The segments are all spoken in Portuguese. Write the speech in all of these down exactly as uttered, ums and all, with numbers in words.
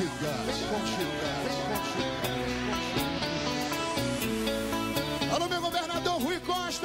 contigo, vem contigo, vem contigo. Alô, meu governador Rui Costa.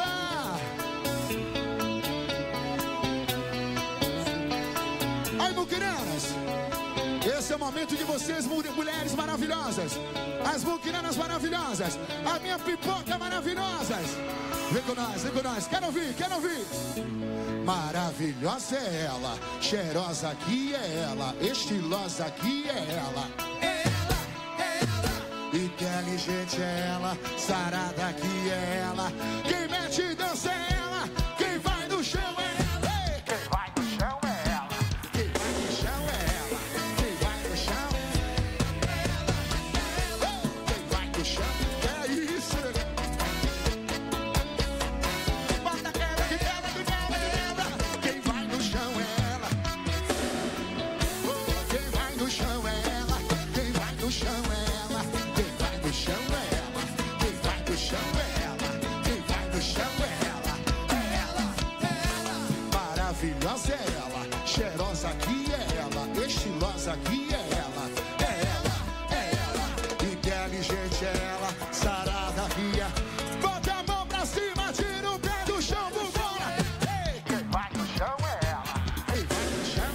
Aí, muquiranas, esse é o momento de vocês, mulheres maravilhosas, as muquiranas maravilhosas, a minha pipoca maravilhosas. Vem com nós, vem com nós, quero ouvir, quero ouvir. Maravilhosa é ela, cheirosa aqui é ela, estilosa aqui é ela. É ela, é ela. Inteligente é ela, sarada aqui é ela. Quem mete dança é ela, quem vai no chão é ela. Ei, quem vai no chão é ela, quem vai no chão é ela, quem vai no chão é ela, quem vai no chão. É isso, né? Bota ela, que ela, que ela, quem vai no chão é ela. Oh, quem vai no chão é ela, quem vai no chão é ela, quem vai no chão é ela, quem vai no chão é ela, quem vai no chão é ela, é ela, é ela. Maravilhosa é ela, cheirosa aqui é ela, estilosa aqui é ela, é ela, é ela. Inteligente é ela, sarada aqui é. Bota a mão pra cima, tira o pé do chão, vambora. Ei, quem vai no chão é ela, quem vai no chão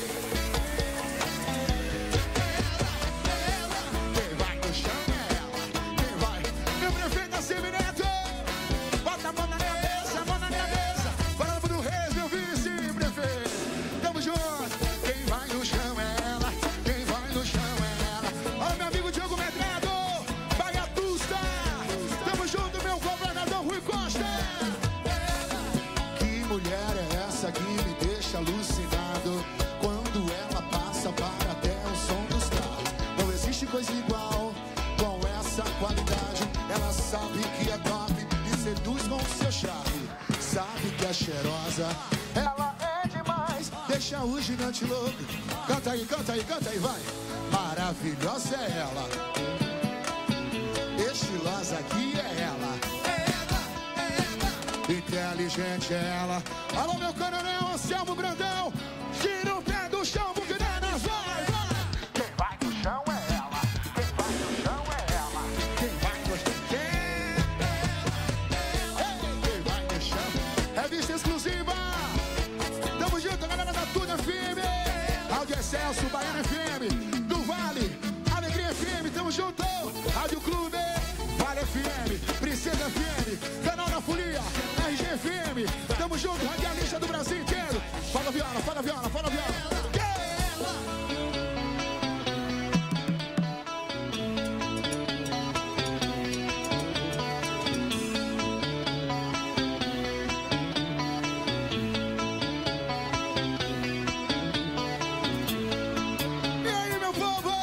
é ela, quem vai no chão é ela, quem vai. Meu prefeito Assemineto, bota a mão na cabeça, a mão na cabeça. Falando do Reis, meu vice-prefeito, tamo junto. Quem vai no chão é ela, quem vai no chão é ela. Olha meu amigo Diogo Medrado, Baiatusta, tamo junto, meu governador Rui Costa. Que mulher é essa que me deixa alucinado? Quando ela passa para até o som dos carros. Não existe coisa igual com essa qualidade. Ela sabe que é top e seduz com seu charme. Sabe que é cheirosa, ela é demais, deixa o gigante louco. Canta aí, canta aí, canta aí, vai. Maravilhosa é ela, estilosa aqui é ela, é ela, é ela. Inteligente é ela. Alô, meu coronel Anselmo Brandão, tira o pé do chão, muquiranas, vai, vai. Quem vai no chão é ela, quem vai no chão é ela, quem vai no chão é ela, quem vai no chão. Revista exclusiva, tamo junto, galera da Tudo F M, Rádio Excelso, Baiana F M, do Vale, Alegria F M, tamo junto. Rádio Clube, Vale F M, Princesa F M, Canal da Folia, R G F M, tamo junto, radialista do Brasil inteiro. Fala viola, fala viola, fala viola. E aí, meu povo?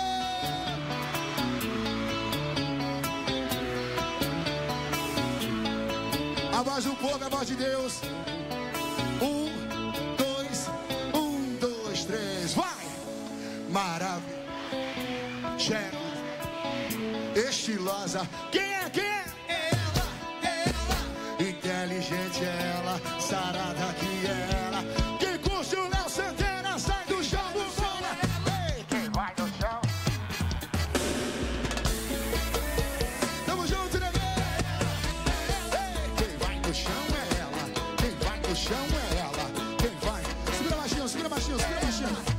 A voz do povo é a voz de Deus. Um, dois, um, dois, três, vai! Maravilha, cheiro, estilosa. Quem é, quem é? Ela, ela. Inteligente é ela, sarada que é ela. Quem curte o Léo Santana sai do chão, vambora. Ei, quem vai no chão? Tamo junto, bebê. Ei, quem vai no chão é ela, quem vai no chão é ela, quem vai. Segura baixinho, segura baixinho, segura baixinho.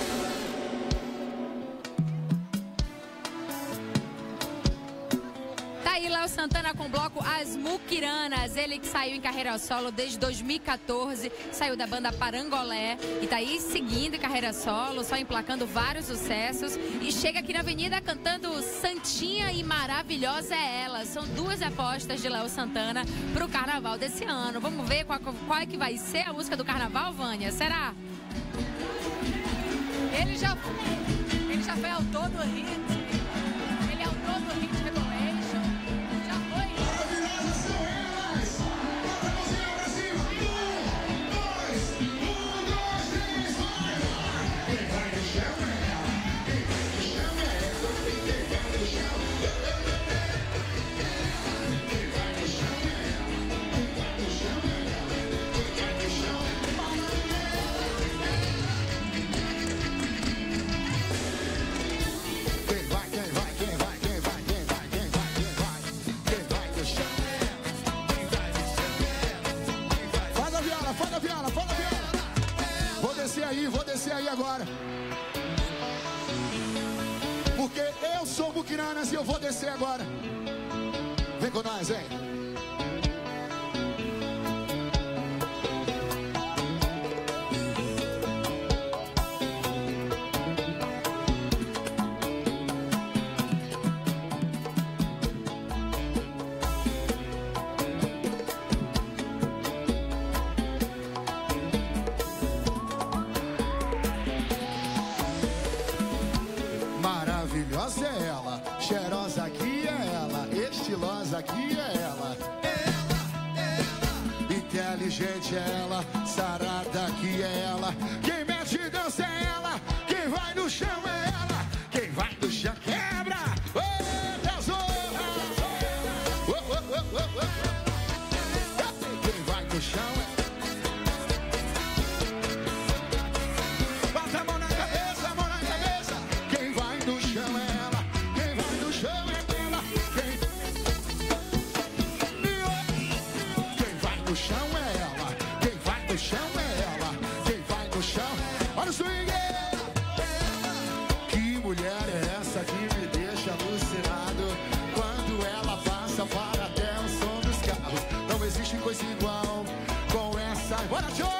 Tá aí Léo Santana com o bloco As Muquiranas, ele que saiu em carreira solo desde dois mil e quatorze, saiu da banda Parangolé e tá aí seguindo em carreira solo, só emplacando vários sucessos e chega aqui na avenida cantando Santinha e Maravilhosa é Ela. São duas apostas de Léo Santana pro carnaval desse ano. Vamos ver qual, qual é que vai ser a música do carnaval, Vânia? Será? Ele já, ele já foi autor do hit, ele é autor do hit Revelation. descer aí agora. Porque eu sou Muquiranas e eu vou descer agora. Vem com nós, vem. Maravilhosa é ela, cheirosa aqui é ela, estilosa aqui é ela. Ela, ela, inteligente é ela, sarada aqui é ela. Quem mete dança é ela, quem vai no chão é ela. Quem vai no chão quebra. Ô, tesoura. Oh, oh, oh, oh, oh. Quem vai no chão é ela. Bota a mão na cabeça, a mão na cabeça. Quem vai no chão é ela. Quem vai no chão é ela. Quem, Quem vai no chão é ela. Quem vai no chão é ela. Quem vai no chão. Olha o swing. Que mulher é essa que me deixa alucinado? Quando ela passa para até o som dos carros. Não existe coisa igual com essa. Bora, chora!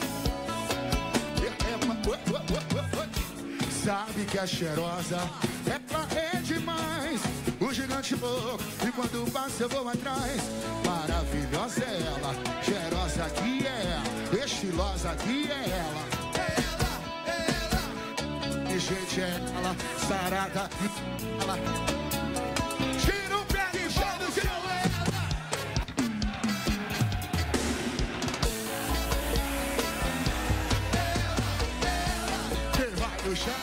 Sabe que é cheirosa, ela é demais. O gigante louco, e quando passa eu vou atrás. Maravilhosa é ela, cheirosa aqui é ela, estilosa aqui é ela. Ela, ela, e gente é ela, sarada aqui é ela. Tira o pé de chão do chão é ela. Quem vai no chão?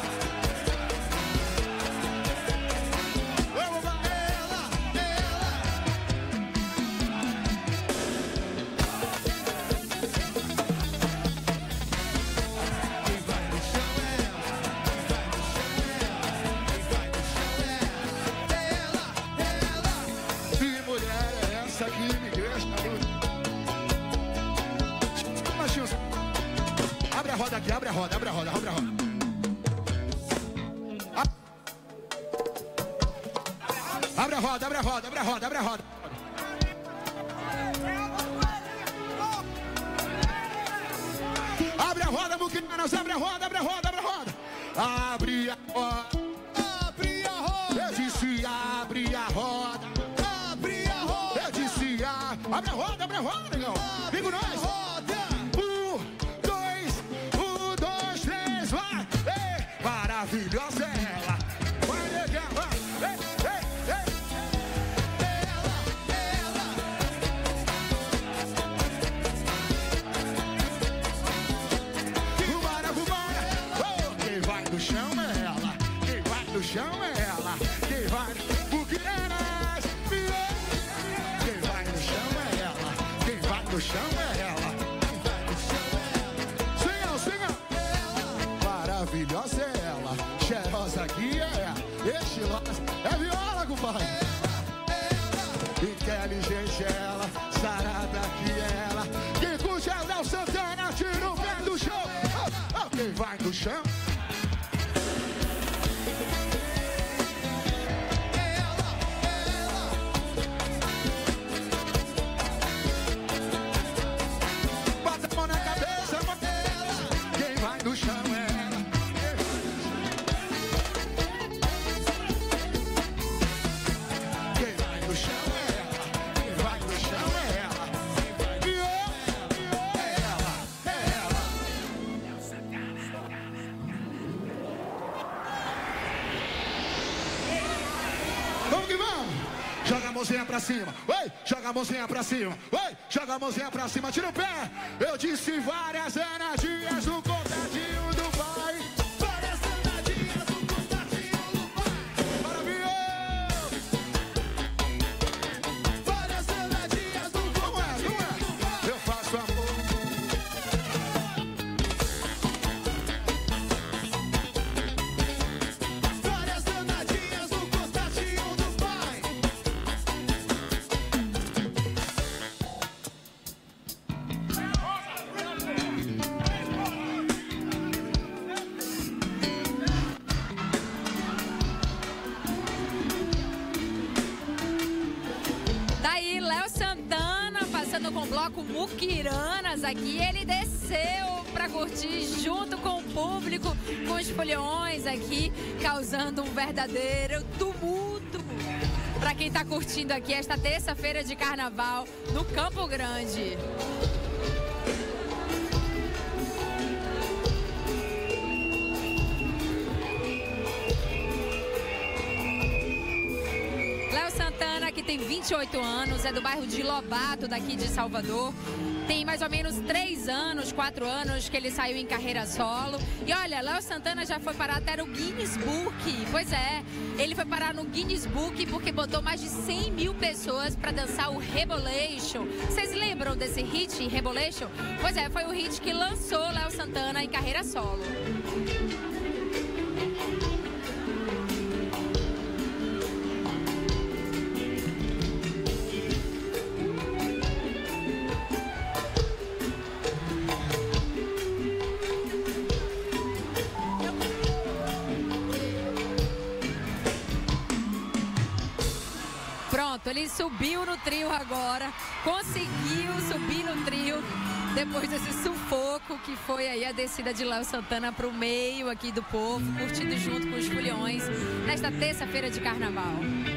Abre a roda aqui, abre a roda, abre a roda, abre a roda. Abre a roda, abre a roda, abre a roda, abre a roda. Abre a roda, Muquiranas, abre a roda, abre a roda, abre a roda. Abre a roda. Abre a roda. Eu disse abre a roda. Abre a roda. Eu disse a... Abre a roda, abre a roda, negão. Vem com nós. Maravilhosa é ela. Vai, negão, vai. Ei, ei, ei. Ela, ela. Vambora, vambora. Oh, quem vai no chão é ela. Quem vai no chão é ela. Quem vai... Muquiranas. Quem vai no chão é ela. Quem vai no chão é ela. Quem vai no chão é ela. Senhor, senhor. Maravilhosa é ela. Cheirosa aqui é ela, estilosa, é viola, compadre. Inteligente é ela, sarada aqui é ela. Quem curte é o Léo Santana, tira o pé do chão. Oh, oh, quem vai no chão? Ela, ela. Bota a mão na cabeça, bota ela. Quem vai no chão é ela. Joga a mãozinha pra cima, oi, joga a mãozinha pra cima, oi, joga a mãozinha pra cima, tira o pé. Eu disse várias energias no contatinho do pai. Várias energias no contatinho do pai. Maravilha! Várias energias no contatinho do pai. Eu faço amor. Várias energias no contatinho do pai. bloco Muquiranas aqui. Ele desceu pra curtir junto com o público, com os foliões aqui, causando um verdadeiro tumulto pra quem tá curtindo aqui esta terça-feira de carnaval no Campo Grande. Léo Santana, que tem vinte e oito anos, é do bairro de Lobato, daqui de Salvador. Tem mais ou menos três anos, quatro anos que ele saiu em carreira solo. E olha, Léo Santana já foi parar até no Guinness Book. Pois é, ele foi parar no Guinness Book porque botou mais de cem mil pessoas para dançar o Rebolation. Vocês lembram desse hit, Rebolation? Pois é, foi o hit que lançou Léo Santana em carreira solo. Pronto, ele subiu no trio agora, conseguiu subir no trio depois desse sufoco que foi aí a descida de Léo Santana para o meio aqui do povo, curtindo junto com os foliões nesta terça-feira de carnaval.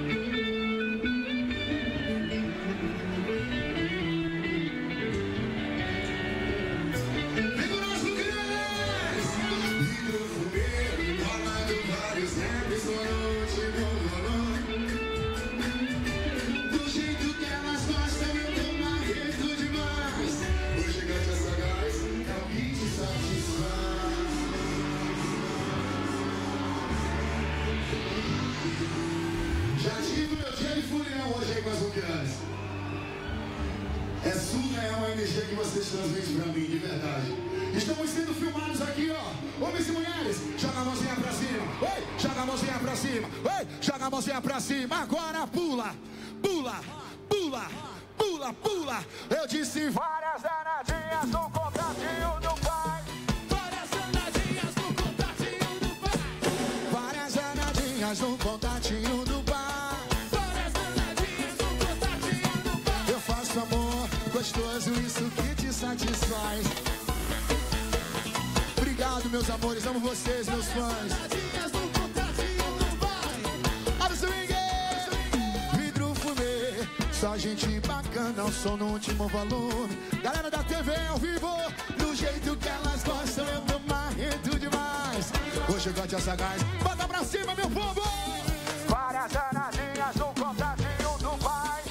É surreal a energia que vocês transmitem pra mim, de verdade. Estamos sendo filmados aqui, ó. Homens e mulheres, joga a mãozinha pra cima. Oi, joga a mãozinha pra cima. Oi, joga a mãozinha pra cima. Agora pula, pula, pula, pula, pula. Eu disse várias danadinhas no contatinho do pai. Várias danadinhas no contatinho do pai. Várias danadinhas no contatinho do pai. Amor gostoso, isso que te satisfaz. Obrigado, meus amores, amo vocês, meus fãs. Olha o swing, vidro fumê, só gente bacana, o som no último volume. Galera da T V ao vivo, do jeito que elas gostam, eu tô marrento demais. Hoje eu gosto de sagaz, bota pra cima, meu povo. Várias danadinhas no contatinho do pai.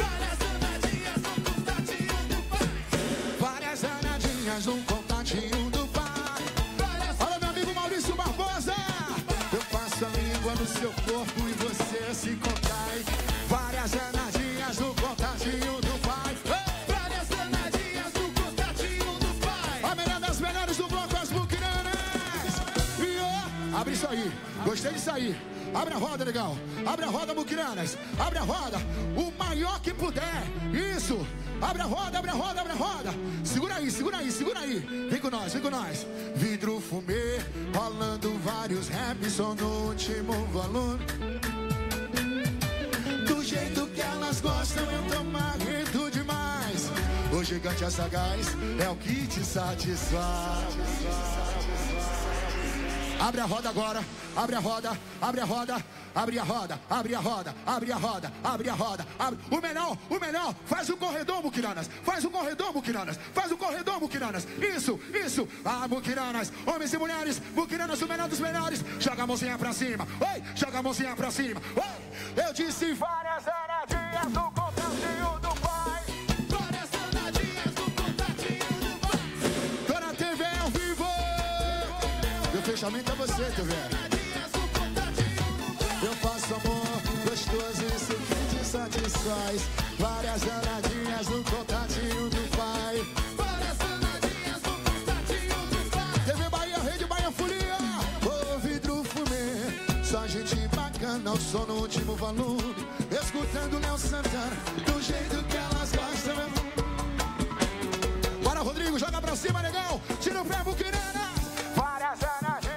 No contatinho do pai. Olha meu amigo Maurício Barbosa. Eu passo a língua no seu corpo e você se contrai. Várias danadinhas no contatinho do pai. Várias danadinhas no contatinho do pai. A melhor das melhores do bloco, as Muquiranas. E ó, abre isso aí. Gostei disso aí. Abre a roda, legal. Abre a roda, Muquiranas. Abre a roda. O maior que puder. Isso. Abre a roda, abre a roda, abre a roda. Segura aí, segura aí, segura aí. Vem com nós, vem com nós. Vidro fumê, rolando vários raps, só no último volume. Do jeito que elas gostam, eu tô marrento demais. O gigante, a sagaz, é o que te satisfaz. Abre a roda agora, abre a roda, abre a roda, abre a roda, abre a roda, abre a roda, abre a roda, abre. O melhor, o melhor, faz o corredor, Muquiranas, faz o corredor, Muquiranas, faz o corredor, Muquiranas. Isso, isso, ah, Muquiranas, homens e mulheres, Muquiranas, o melhor dos melhores. Joga a mãozinha pra cima, oi, joga a mãozinha pra cima, oi. Eu disse várias danadinhas no contatinho do pai. Várias danadinhas no contatinho do pai. Tô na T V ao vivo. Meu fechamento é você, T V. Eu faço amor gostoso, isso que te satisfaz. Várias danadinhas no contatinho do pai. Várias danadinhas no contatinho do pai. T V Bahia, Rede Bahia Folia. Ô vidro fumê, só gente bacana, o som no último volume. Escutando Léo Santana, do jeito que elas gostam. Bora, Rodrigo, joga pra cima, legal. Tira o pé, Muquirana. Várias danadinhas.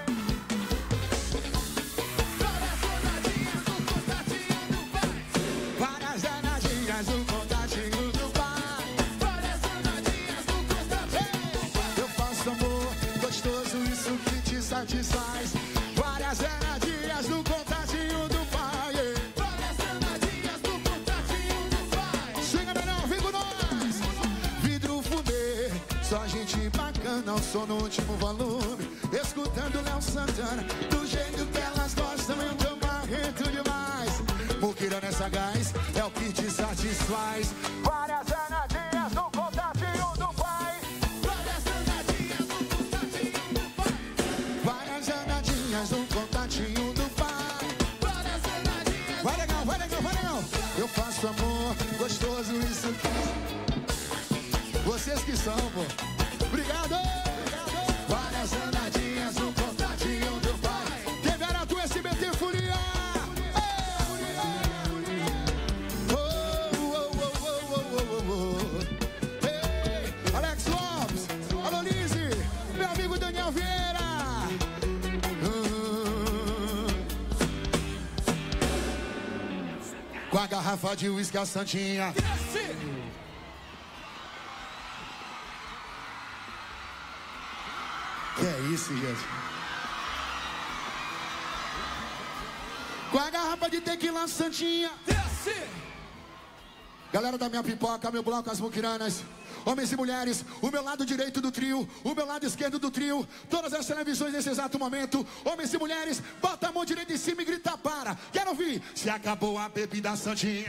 Várias danadinhas no contatinho do pai. Várias Só gente bacana, o som no último volume. Escutando Léo Santana, do jeito que elas gostam, eu tô marrento demais. Muquirana essa gás, é o que te satisfaz. Várias danadinhas no contatinho do pai. Várias danadinhas no contatinho do pai. Várias danadinhas no contatinho do pai. Várias danadinhas. Vai legal, vai legal, vai legal. Eu faço amor, gostoso isso. Vocês que são, pô. Obrigado. Várias danadinhas no contatinho do pai. Teve Aratu S B T Furia. Alex Lopes, alô Lise, meu amigo Daniel Vieira. Uh, com a garrafa de uísque a Santinha. Que é isso, gente? Com a garrafa de tequila Santinha. Galera da minha pipoca, meu bloco, as muquiranas, homens e mulheres, o meu lado direito do trio, o meu lado esquerdo do trio, todas as televisões nesse exato momento, homens e mulheres, bota a mão direita em cima e grita para. Quero ouvir. Se acabou a bebida Santinha.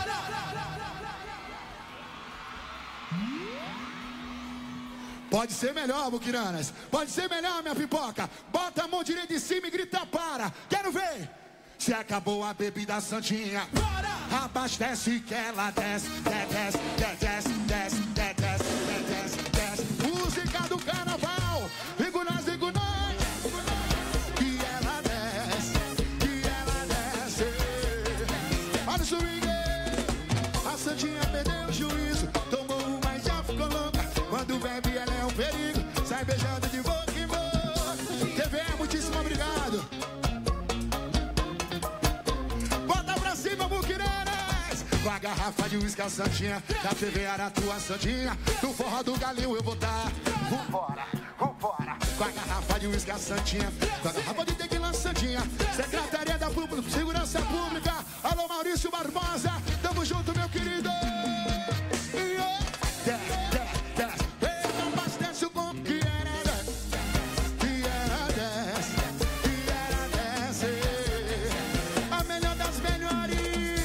Pode ser melhor, muquiranas. Pode ser melhor, minha pipoca. Bota a mão direita em cima e grita para. Quero ver. Se acabou a bebida Santinha. Bora! Abastece que ela desce, desce, desce, desce, desce, desce, desce. Música do carnaval. Digo nós, digo nós. Que ela desce, que ela desce. Olha o swing. A Santinha perdeu o juízo. Tomou uma e já ficou louca. Quando bebe ela é um perigo. Sai beijando de boca em boca. T V, muitíssimo obrigado. Com a garrafa de uísque a Santinha, da T V Aratu a Santinha, do forró do galinho eu vou dar. Vambora, vambora. Com a garrafa de uísque a Santinha, com a garrafa de tequila Santinha, Secretaria da Pública, Segurança Pública, alô Maurício Barbosa, tamo junto meu querido. Abastece o copo que era desce, que era desce, que era desce, a melhor das melhores.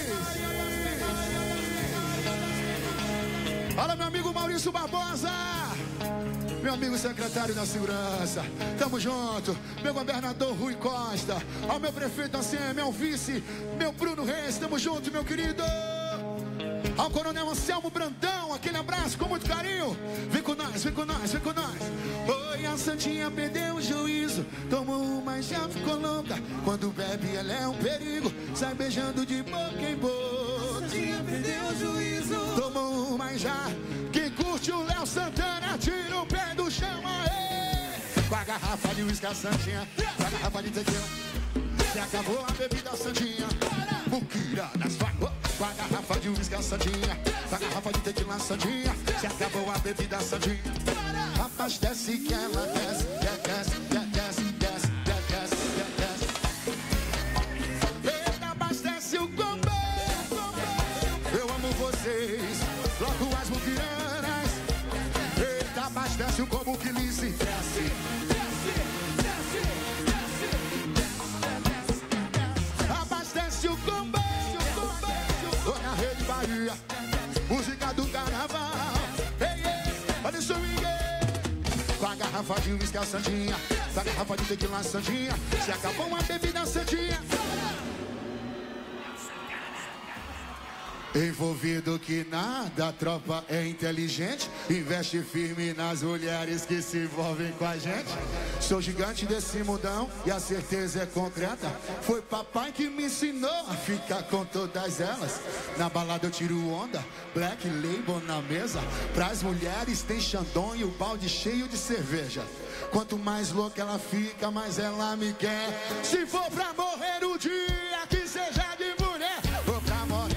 Fala, meu amigo Maurício Barbosa, meu amigo secretário da Segurança, tamo junto. Meu governador Rui Costa, ao meu prefeito Anselmo, meu vice, meu Bruno Reis, tamo junto, meu querido. Ao coronel Anselmo Brandão, aquele abraço com muito carinho. Vem com nós, vem com nós, vem com nós. Oi, a Santinha perdeu o juízo, tomou uma e já ficou louca. Quando bebe ela é um perigo, sai beijando de boca em boca. Santinha perdeu o juízo, tomou uma e já. Quem curte o Léo Santana, tira o pé do chão, aê. Com a garrafa de uísque a Santinha, com a garrafa de tequila. Se acabou a bebida Santinha, muquiranas, vai. Com a garrafa de uísque a Santinha, com a garrafa de tequila Santinha. Se acabou a bebida Santinha, abastece que ela desce, desce, desce, desce, desce, desce. Eita, abastece o combo. Eu amo vocês, logo as muquiranas. Eita, abastece o combo que lhe se desce. Abastece o combo. Na Rede Bahia, música do carnaval. Ei, ei, olha o swing. Com a garrafa de uísque a Santinha, com a garrafa de tequila Santinha. Se acabou uma bebida Santinha. Envolvido que nada, a tropa é inteligente. Investe firme nas mulheres que se envolvem com a gente. Sou gigante desse mundão e a certeza é concreta. Foi papai que me ensinou a ficar com todas elas. Na balada eu tiro onda, Black Label na mesa. Pras mulheres tem Xandão e o balde cheio de cerveja. Quanto mais louca ela fica, mais ela me quer. Se for pra morrer o dia, que seja de mulher. Vou pra morrer.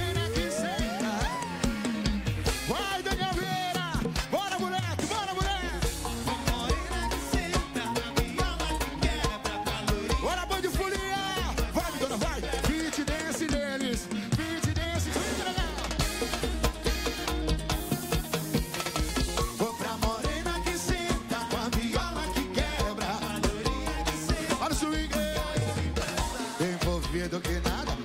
Vai, Daniel Vieira! Bora, moleque! Bora, moleque! Bora, boi de folia! Vai, dona, vai! Beat dance neles! Beat dance! Vou pra morena que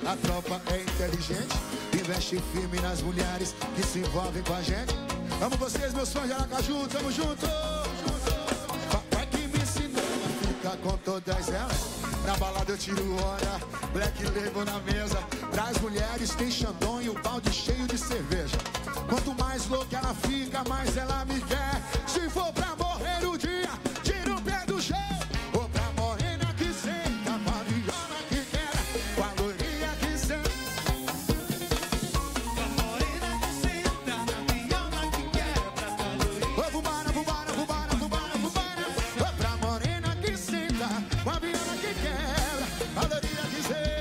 a tropa é inteligente. Investe firme nas mulheres que se envolvem com a gente. Amo vocês, meus fãs de Aracaju, tamo junto. Papai que me ensinou a ficar com todas elas. Na balada eu tiro onda, Black Label na mesa. Pras mulheres tem Xandão e o balde cheio de cerveja. Quanto mais louca ela fica, mais ela me quer. Se for pra morrer o dia, tira o pé do chão. Ou pra morena que senta, com a viola que quer, com a loirinha que senta. Com a morena que senta, na viola que quer, pra tua loirinha. Ô, vambora, vambora, vambora, vambora, vambora. Ou pra morena que senta, com a viola que quer, a loirinha que senta.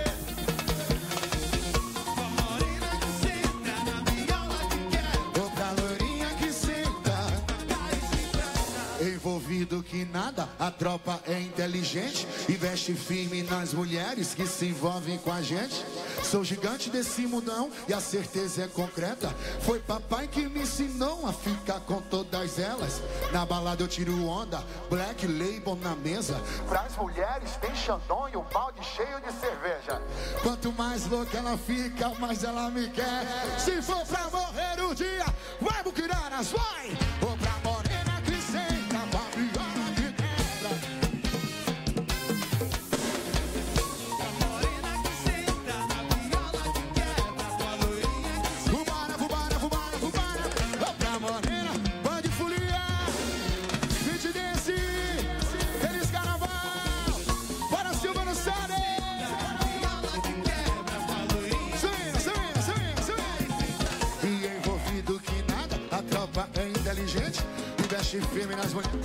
Envolvido que nada, a tropa é inteligente. Investe firme nas mulheres que se envolvem com a gente. Sou gigante desse mundão e a certeza é concreta. Foi papai que me ensinou a ficar com todas elas. Na balada eu tiro onda, Black Label na mesa. Pras mulheres tem Xandão e um balde cheio de cerveja. Quanto mais louca ela fica, mais ela me quer. Se for pra morrer o dia, vai Muquiranas, vai! Ou pra morena que senta, pra viola que quebra. Pra morena que senta, na viola que quebra, pra loirinha que senta. Vambora, vambora, vambora, vambora. Ou pra morena, bande folia. Beat dance, feliz carnaval. Bora Silva no Sade. Suína, suína, suína, suína. E envolvido que nada, a tropa é inteligente. Investe firme nas mulheres.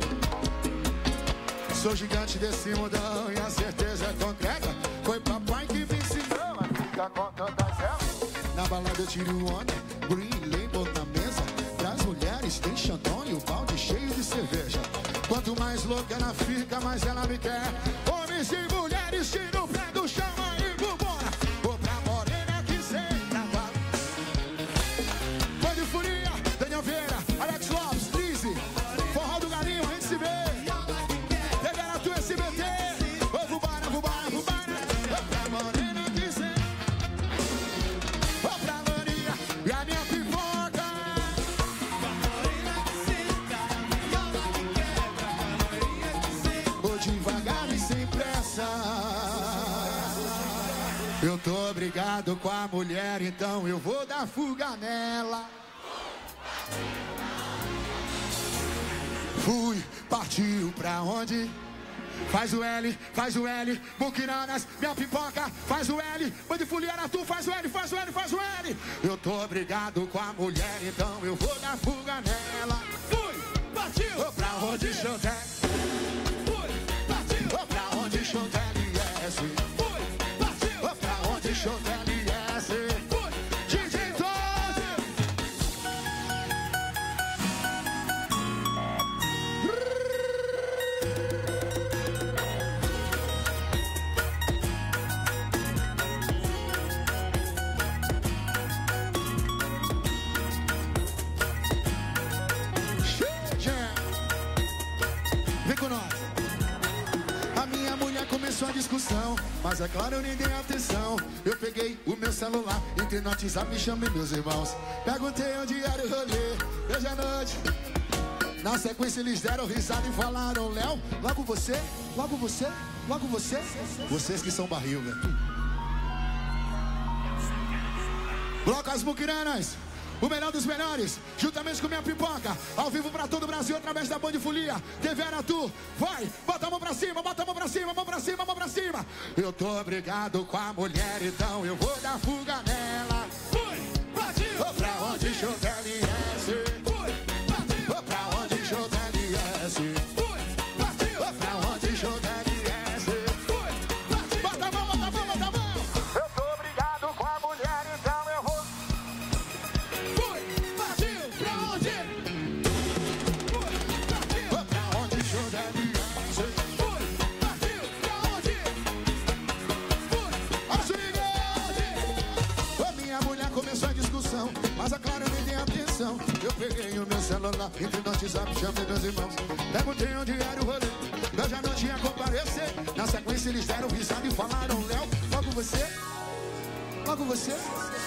Sou gigante desse mundão e a certeza é concreta. Foi papai que me ensinou a ficar com todas elas. Na balada eu tiro onda, Green Label na mesa. Pras mulheres tem Xandão e o balde cheio de cerveja. Quanto mais louca ela fica, mais ela me quer. Homens e mulheres, tira o pé do chão e vambora. Ou pra morena que senta. Bande Furia, Daniel Vieira, Alex Lopes, Lizzy, Forró do Galinho, a gente se vê. Revela tu S B T. Ô, vambora, vambora, vambora. Ô, pra morena que senta. Ô, pra Maria e a minha pipoca. Ô, devagar e sem pressa. Eu tô brigado com a mulher, então eu vou dar fuga nela. Fui, partiu pra onde? Faz o L, faz o L, Muquiranas, minha pipoca, faz o L, Bande Fuliana, tu faz o L, faz o L, faz o L. Eu tô brigado com a mulher, então eu vou dar fuga nela. Fui, partiu, oh, pra onde Chantel? Fui, partiu, oh, pra onde Chantel yes. Fui, partiu, oh, pra onde Chantel yes. Fui, D J Todd. Vem com nós. A minha mulher começou a discussão, mas é claro eu nem dei atenção. Eu peguei o meu celular, entrei no WhatsApp e chamei meus irmãos. Perguntei onde era o rolê, hoje à noite. Na sequência eles deram risada e falaram: Léo, logo você, logo você, logo você. Vocês que são barril, velho. Bloco As Muquiranas, o melhor dos melhores, juntamente com minha pipoca, ao vivo pra todo o Brasil, através da Bande Folia, T V Aratu. Vai, bota a mão pra cima, bota a mão pra cima, mão pra cima, mão pra cima. Eu tô brigado com a mulher, então eu vou dar fuga nela. Fui, partiu, oh, pra onde Chantel yes. Fui, partiu, oh, pra onde Chantel yes. Fui, partiu, oh, pra onde Chantel yes. Fui, partiu, bota a mão, bota a mão, bota a mão. Eu tô brigado com a mulher, então eu vou. Fui, partiu, pra onde? Fui, partiu, oh, pra onde Chantel yes. Fui, partiu, pra onde? Fui, a minha mulher começou a discussão, mas a Clara nem dei atenção. Eu peguei o meu celular, entrei no WhatsApp, chamei meus irmãos. Perguntei onde era o rolê, eu já não tinha comparecer. Na sequência eles deram risada e falaram: Léo, logo você, Logo você.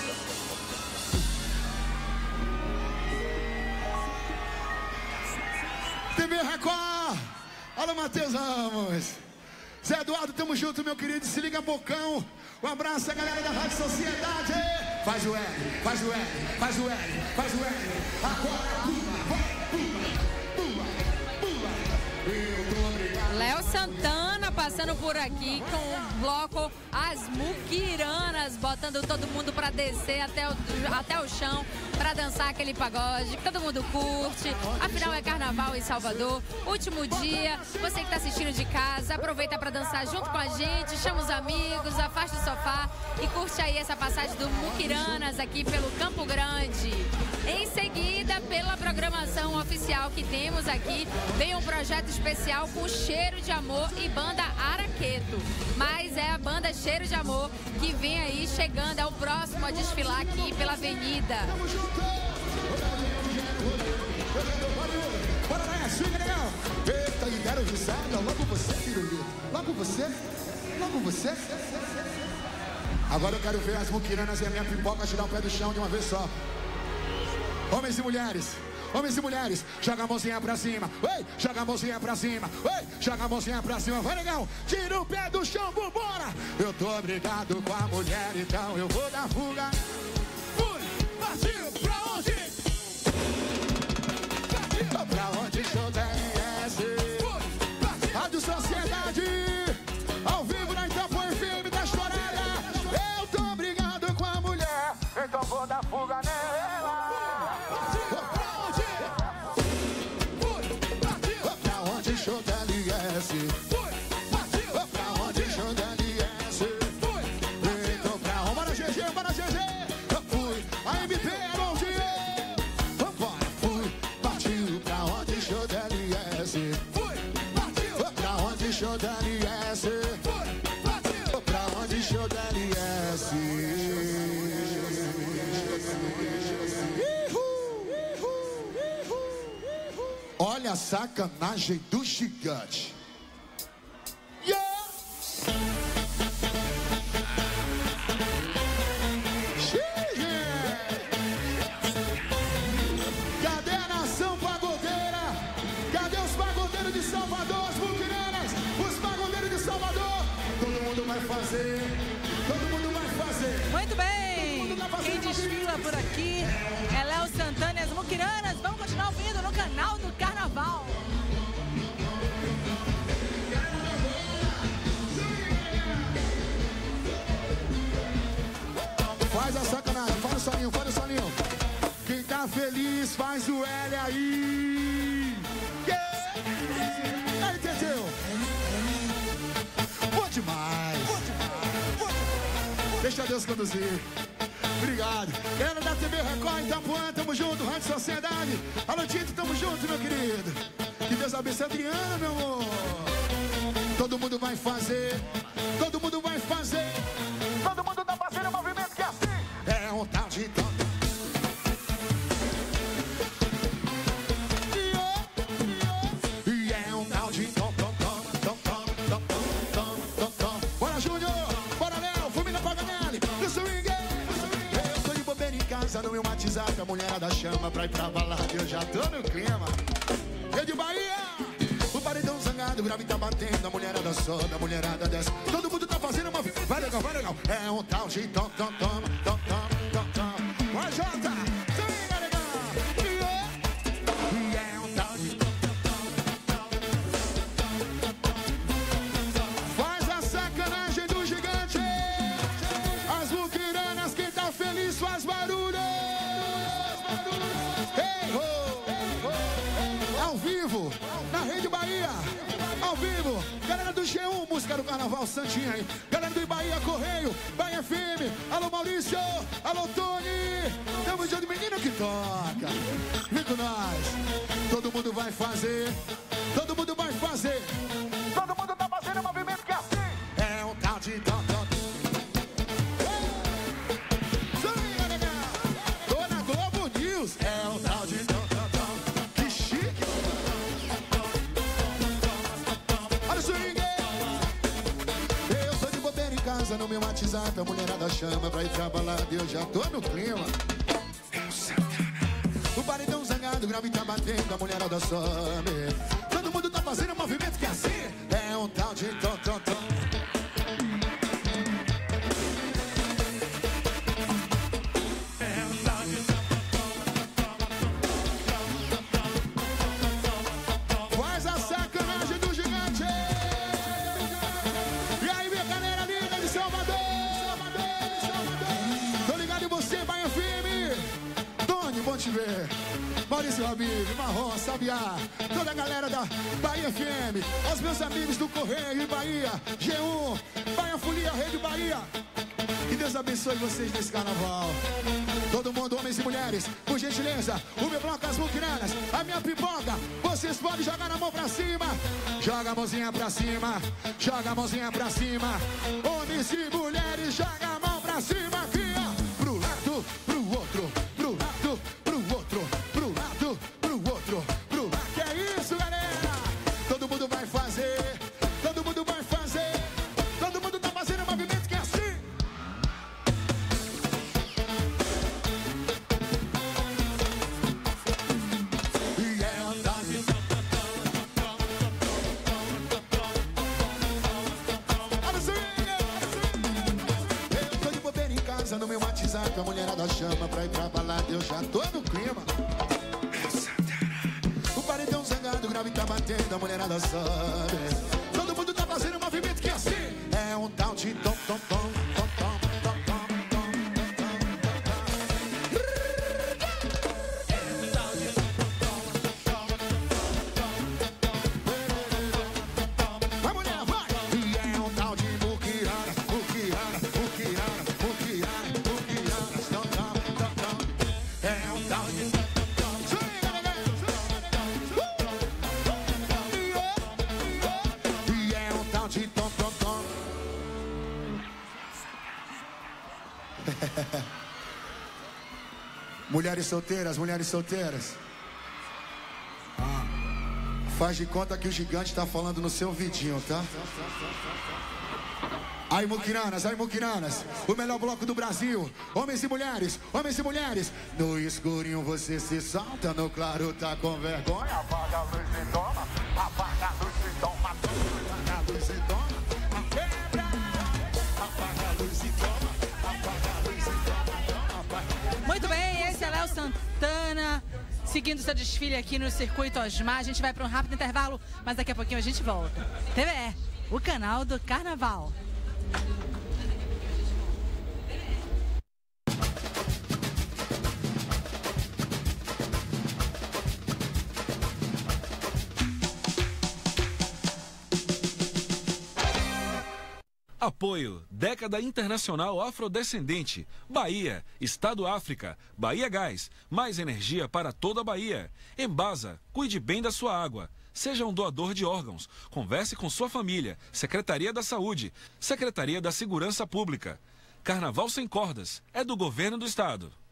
T V Record. Alô, Matheus Ramos. Zé Eduardo, tamo junto, meu querido. Se liga, Bocão. Um abraço a galera da Rádio Sociedade. Faz o L, faz o L, faz o L, faz o L. Agora pula, pula, pula, pula. Eu tô obrigado. Léo Santana passando por aqui com o bloco As Muquiranas, botando todo mundo pra descer até o, até o chão, pra dançar aquele pagode que todo mundo curte. Afinal é carnaval em Salvador, último dia. Você que tá assistindo de casa, aproveita pra dançar junto com a gente, chama os amigos, afasta o sofá e curte aí essa passagem do Muquiranas aqui pelo Campo Grande. Em seguida, pela programação oficial que temos aqui, vem um projeto especial com Cheiro de Amor e banda Araqueto. Mas é a banda Cheiro de Amor que vem aí chegando, é o próximo a desfilar aqui pela avenida. Bora lá, swing legal. Eita, e quero risada. Logo você, pirulito. Logo você. Logo você. Agora eu quero ver as muquiranas e a minha pipoca tirar o pé do chão de uma vez só. Homens e mulheres. Homens e mulheres, joga a mãozinha pra cima. Oi, joga a mãozinha pra cima. Oi, joga a mãozinha pra cima. Vai, legal. Tira o pé do chão, vambora. Eu tô brigado com a mulher, então eu vou dar fuga. Fui, partiu, pra onde? Partiu, pra onde show da R S? Fui, partiu. Rádio Sociedade, ao vivo na Itapuã F M da Estourada. Eu tô brigado com a mulher, então vou dar fuga nela. Show da L S. Fui, partiu. Pra onde show da L S? Fui, partiu. Então pra onde? Bora G G, bora G G. Eu fui, a M P é onde eu. Vambora, fui, partiu. Pra onde show da L S? Fui, partiu. Pra onde show da L S? Fui, partiu. Pra onde show da L S? Olha a sacanagem do gigante. Yeah! Cadê a nação pagodeira? Cadê os pagodeiros de Salvador? As muquiranas, os pagodeiros de Salvador. Todo mundo vai fazer. Todo mundo vai fazer. Muito bem. Tá Quem desfila por aqui é Léo Santana e as Muquiranas. Vamos continuar ouvindo no canal do Carnaval. Faz a sacanagem, faz o solinho, faz o solinho. Quem tá feliz faz o L aí. Yeah! Aí, Teteu. Bom demais. Deixa Deus conduzir. Obrigado. Galera da T V Record, Itapuã, tamo junto. Rádio Sociedade. Alô, Tito, tamo junto, meu querido. Que Deus abençoe a Adriana, meu amor. Todo mundo vai fazer. Todo mundo vai fazer. Todo mundo tá fazendo um movimento que é assim. É um tal de tom. E é um tal de tom, tom, tom, tom, tom, tom, tom, tom, tom. Bora, Júnior. Bora, Léo. Família Paganelli. Do swing. Eu tô de bobeira em casa no meu WhatsApp. A mulherada chama pra ir pra balada. Eu já tô no clima. Eu de Bahia. O paredão zangado, o grave tá batendo. A mulherada sobe, a mulherada desce. Todo mundo tá fazendo uma... Vai legal, vai legal. É um tal de tom, tom, tom, tom, tom, tom, tom. Vai, Jota. Swinga, legal. E é um tal de tom, tom, tom. Faz a sacanagem do gigante. As muquiranas, quem tá feliz faz barulho. Ei, ho. Ao vivo, na Rede Bahia. Ao vivo, galera do G um, música do Carnaval Santinha aí. Galera do Bahia Correio, Bahia F M. Alô Maurício, alô Tony. Tamo junto, menino que toca. Vem com nós. Todo mundo vai fazer. Todo mundo vai fazer. Todo mundo tá fazendo um movimento que é assim. É um tal de tom, tom. Tô na Globo News. É um tal de tom, tom, tom. Que chique. Olha o swing. Eu tô de bobeira em casa. casa no meu WhatsApp, a mulherada chama pra ir pra balada e eu já tô no clima. O paredão zangado, o grave tá batendo, a mulherada sobe. Todo mundo tá fazendo um movimento que é assim. É um tal de tom, tom, tom. Faz a sacanagem do gigante. E aí, minha galera linda de Salvador. Tô ligado em você, Bahia F M. Tony, bom te ver. Maurício Habib, Marrom, Sabiá, toda a galera da Bahia F M, aos meus amigos do Correio e Bahia, G um, Bahia Folia, Rede Bahia. Que Deus abençoe vocês nesse carnaval. Todo mundo, homens e mulheres, por gentileza, o meu bloco, as muquiranas, a minha pipoca, vocês podem jogar a mão pra cima. Joga a mãozinha pra cima, joga a mãozinha pra cima. Homens e mulheres, joga a mão pra cima aqui, ó. Pro lado, pro outro, pro lado, pro outro, pro lado, pro outro, pro lado. Que é isso, galera? Todo mundo vai fazer, todo mundo vai fazer, todo mundo tá fazendo um movimento que é assim. E é andar de... Eu tô de bobeira em casa, no meu WhatsApp, a mulherada chama pra ir pra balada, eu já tô no clima. O paredão zangado, o grave tá batendo, a mulherada sobe. Todo mundo tá fazendo um movimento que é assim. É um tal de tom, tom, tom, tom, tom, tom, tom, tom, tom. Vai, mulher, vai! E é um tal de muquirana, muquirana, muquirana, muquirana, muquirana, tom, tom, tom, tom. É um tal de... E é um tal de tom, tom, tom. Mulheres solteiras, mulheres solteiras. Ah, faz de conta que o gigante tá falando no seu vidinho, tá? Aí, muquiranas, aí, muquiranas, o melhor bloco do Brasil. Homens e mulheres, homens e mulheres. No escurinho você se solta, no claro tá com vergonha. Apaga a luz e toma, apaga a luz e toma, apaga a luz e toma, a quebra. Apaga a luz e toma, apaga a luz e toma, apaga. Muito bem, esse é Léo Santana, seguindo seu desfile aqui no Circuito Osmar. A gente vai para um rápido intervalo, mas daqui a pouquinho a gente volta. T V E, o canal do Carnaval. Apoio, Década Internacional Afrodescendente, Bahia, Estado África, Bahia Gás, mais energia para toda a Bahia. Embasa, cuide bem da sua água. Seja um doador de órgãos. Converse com sua família. Secretaria da Saúde. Secretaria da Segurança Pública. Carnaval Sem Cordas. É do Governo do Estado.